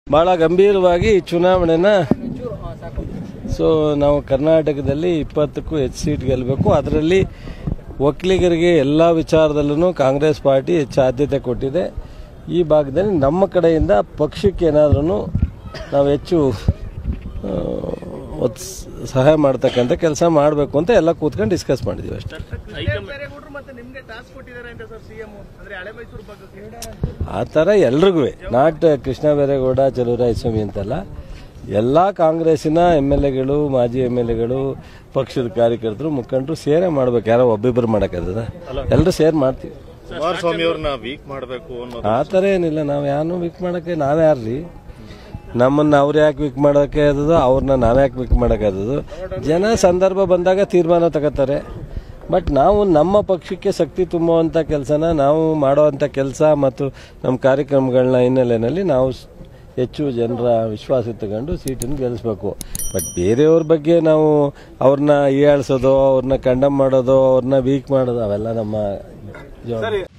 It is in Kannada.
ಬಹಳ ಗಂಭೀರವಾಗಿ ಚುನಾವಣೆನ ನಾವು ಕರ್ನಾಟಕದಲ್ಲಿ 20ಕ್ಕೂ ಹೆಚ್ಚು ಸೀಟ್ ಗೆಲ್ಲಬೇಕು. ಅದರಲ್ಲಿ ಒಕ್ಕಲಿಗರಿಗೆ ಎಲ್ಲ ವಿಚಾರದಲ್ಲೂ ಕಾಂಗ್ರೆಸ್ ಪಾರ್ಟಿ ಹೆಚ್ಚು ಆದ್ಯತೆ ಕೊಟ್ಟಿದೆ. ಈ ಭಾಗದಲ್ಲಿ ನಮ್ಮ ಕಡೆಯಿಂದ ಪಕ್ಷಕ್ಕೆ ಏನಾದ್ರೂ ನಾವು ಹೆಚ್ಚು ಸಹಾಯ ಮಾಡ್ತಕ್ಕಂಥ ಕೆಲಸ ಮಾಡಬೇಕು ಅಂತ ಎಲ್ಲ ಕೂತ್ಕೊಂಡು ಡಿಸ್ಕಸ್ ಮಾಡಿದೀವಿ ಅಷ್ಟೇ. ಆ ಥರ ಎಲ್ರಿಗೂ ನಾಟ್ ಕೃಷ್ಣ ಬೈರೇಗೌಡ ಚಲುವರಾಯಸ್ವಾಮಿ ಅಂತಲ್ಲ, ಎಲ್ಲ ಕಾಂಗ್ರೆಸ್ಸಿನ MLAಗಳು ಮಾಜಿ MLAಗಳು ಪಕ್ಷದ ಕಾರ್ಯಕರ್ತರು ಮುಖಂಡರು ಸೇರೇ ಮಾಡ್ಬೇಕು. ಯಾರೋ ಒಬ್ಬಿಬ್ಬರು ಮಾಡೋಕ್ಕದ ಎಲ್ಲರೂ ಸೇರ್ ಮಾಡ್ತೀವಿ. ಕುಮಾರಸ್ವಾಮಿ ಅವ್ರನ್ನ ವೀಕ್ ಮಾಡಬೇಕು ಆ ಥರ ಏನಿಲ್ಲ. ನಾವು ಯಾರನ್ನೂ ವೀಕ್ ಮಾಡೋಕ್ಕೆ ನಾವ್ಯಾರ್ರಿ? ನಮ್ಮನ್ನ ಅವ್ರು ಯಾಕೆ ವೀಕ್ ಮಾಡೋಕೆ ಆದದು, ಅವ್ರನ್ನ ನಾವ್ಯಾಕೆ ವೀಕ್ ಮಾಡೋಕ್ಕಾದದು? ಜನ ಸಂದರ್ಭ ಬಂದಾಗ ತೀರ್ಮಾನ ತಗೋತಾರೆ. ಬಟ್ ನಾವು ನಮ್ಮ ಪಕ್ಷಕ್ಕೆ ಶಕ್ತಿ ತುಂಬುವಂಥ ಕೆಲಸನ ನಾವು ಮಾಡುವಂಥ ಕೆಲಸ ಮತ್ತು ನಮ್ಮ ಕಾರ್ಯಕ್ರಮಗಳನ್ನ ಹಿನ್ನೆಲೆಯಲ್ಲಿ ನಾವು ಹೆಚ್ಚು ಜನರ ವಿಶ್ವಾಸ ತಗೊಂಡು ಸೀಟನ್ನು ಗೆಲ್ಲಿಸ್ಬೇಕು. ಬಟ್ ಬೇರೆಯವ್ರ ಬಗ್ಗೆ ನಾವು ಅವ್ರನ್ನ ಹೀಯಾಳಿಸೋದು, ಅವ್ರನ್ನ ಕಂಡಮ್ ಮಾಡೋದು, ಅವ್ರನ್ನ ವೀಕ್ ಮಾಡೋದು ಅವೆಲ್ಲ ನಮ್ಮ ಜವಾಬ್ದಾರಿ.